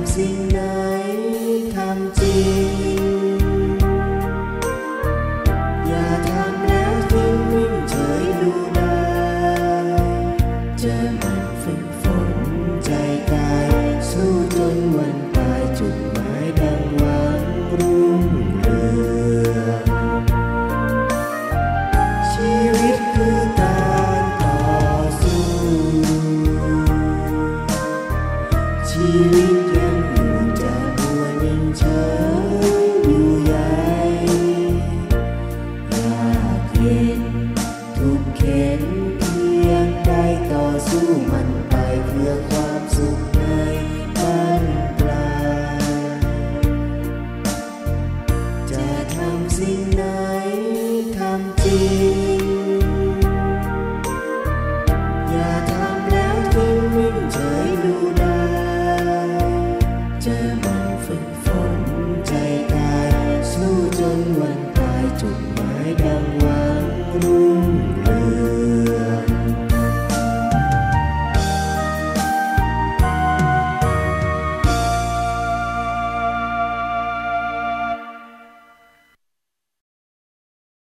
สิ่งไหนทำจริงอย่าทำแล้วทิ้งวิ่งเฉยดูได้เจอมันฝึกฝนใจกายสู้จนวันตายจุดหมายดังหวังรุ่งเรืองชีวิตคือการต่อสู้ชีวิตยังอยู่จะมัวนิ่งเฉยอยู่ใหญ่ยากเย็นทุกเข็นเพียงใดต่อสู้มันไปเพื่อความสุขใน